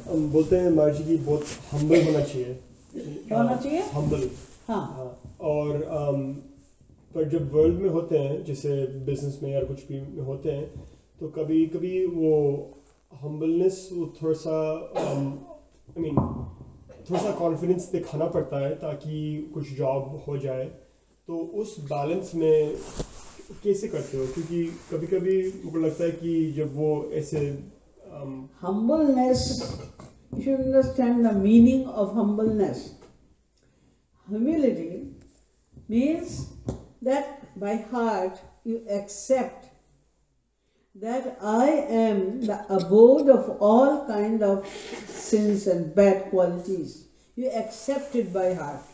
हम बोलते हैं मार्जी की बहुत हम्बल होना चाहिए. क्या होना चाहिए? हम्बल. हाँ. और पर जब वर्ल्ड में होते हैं, जैसे बिजनेस में या कुछ भी में होते हैं, तो कभी कभी वो हम्बलनेस वो थोड़ा सा थोड़ा सा कॉन्फिडेंस दिखाना पड़ता है ताकि कुछ जॉब हो जाए. तो उस बैलेंस में कैसे करते हो? क्योंकि कभी कभी मुझे लगता है कि जब वो ऐसे humbleness, you should understand the meaning of humbleness. Humility means that by heart you accept that I am the abode of all kind of sins and bad qualities. You accept it by heart.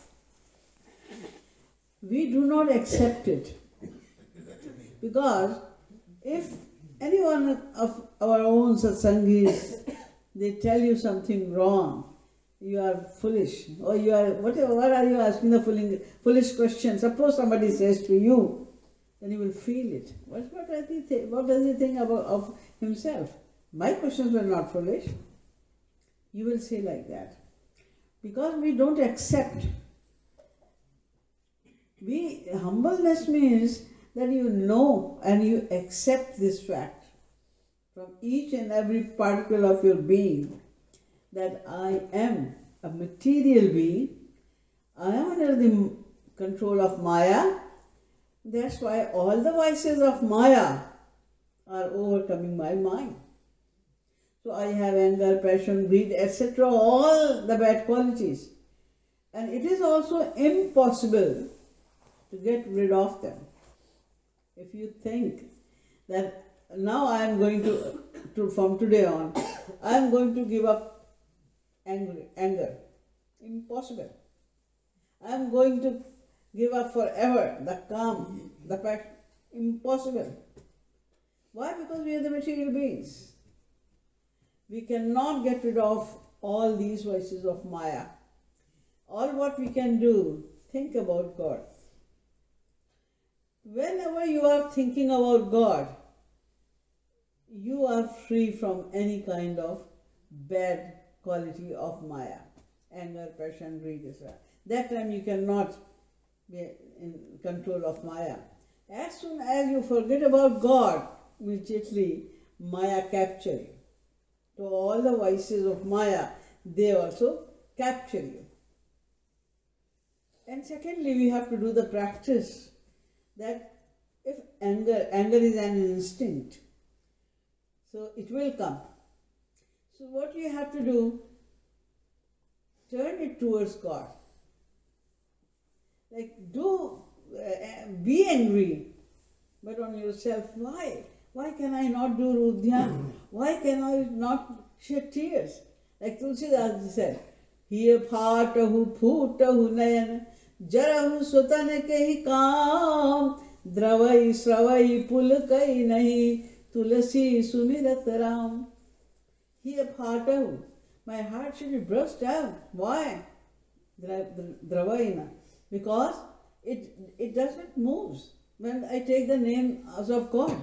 We do not accept it because if anyone of our own satsangis, they tell you something wrong, you are foolish, or you are whatever. What are you asking the foolish question? Suppose somebody says to you, then you will feel it. What does he think of himself? My questions were not foolish. You will say like that. Because we don't accept. Humbleness means that you know and you accept this fact from each and every particle of your being that I am a material being. I am under the control of Maya. That's why all the vices of Maya are overcoming my mind. So I have anger, passion, greed, etc., all the bad qualities. And it is also impossible to get rid of them. If you think that now I am going to from today on, I am going to give up anger. Impossible. I am going to give up forever the calm, the passion. Impossible. Why? Because we are the material beings. We cannot get rid of all these vices of Maya. All what we can do, think about God. Whenever you are thinking about God, you are free from any kind of bad quality of Maya, anger, passion, greed, etc. That time you cannot be in control of Maya. As soon as you forget about God, immediately Maya capture you. So all the vices of Maya, they also capture you. And secondly, we have to do the practice that if anger is an instinct, so it will come. So what you have to do, turn it towards God. Like be angry, but on yourself. Why? Why can I not do Rudhyan? Why can I not shed tears? Like Tulsidas said, Hiya phatahu phutahu nayan jarahu sutane kehi kaam dravai sravai pulkai nahi tulasi sumirat ram. Hiya phatahu, my heart should be burst out. Why? Dravaina. Because it doesn't move when I take the name of God.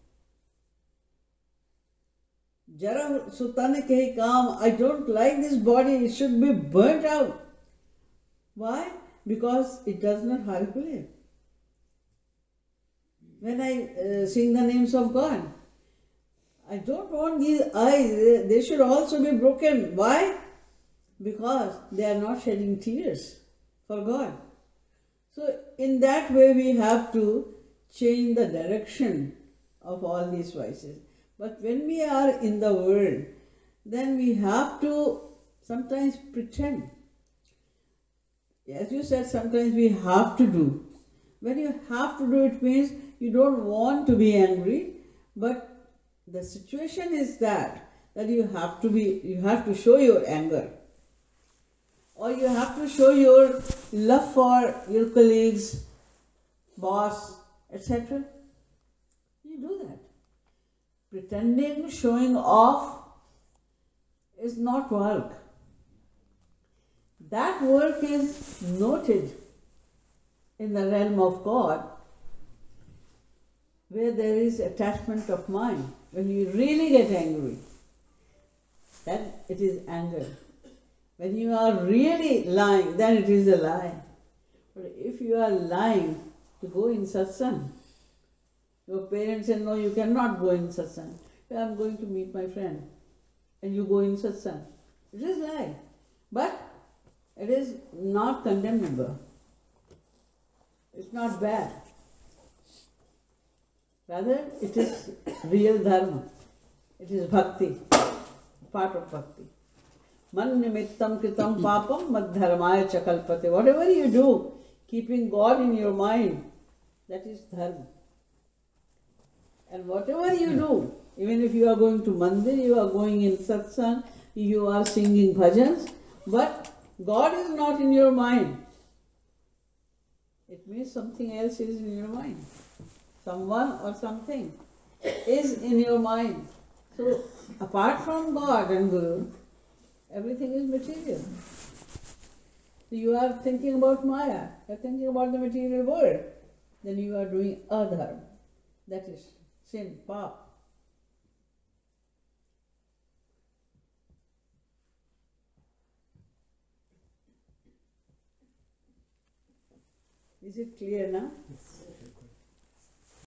Jara sutane kehi kaam, I don't like this body, it should be burnt out. Why? Because it does not haripule. When I sing the names of God, I don't want these eyes, they should also be broken. Why? Because they are not shedding tears for God. So in that way we have to change the direction of all these vices. But when we are in the world, then we have to sometimes pretend. As you said, sometimes we have to do. When you have to do, it means you don't want to be angry, but the situation is that you have to show your anger. Or you have to show your love for your colleagues, boss, etc. You do that. Pretending, showing off is not work. That work is noted in the realm of God, where there is attachment of mind. When you really get angry, then it is anger. When you are really lying, then it is a lie. But if you are lying to go in satsang, your parents say, no, you cannot go in satsang. I am going to meet my friend. And you go in satsang. It is lie. But it is not condemnable. It's not bad. Rather, it is real dharma. It is bhakti, part of bhakti. Man nimittam kritam papam mad dharmaya chakalpate. Whatever you do, keeping God in your mind, that is dharma. And whatever you do, even if you are going to mandir, you are going in satsang, you are singing bhajans, but God is not in your mind. It means something else is in your mind. Someone or something is in your mind. So, apart from God and Guru, everything is material. So you are thinking about Maya, you are thinking about the material world, then you are doing adharma. That is sin, pap. Is it clear now? Yes.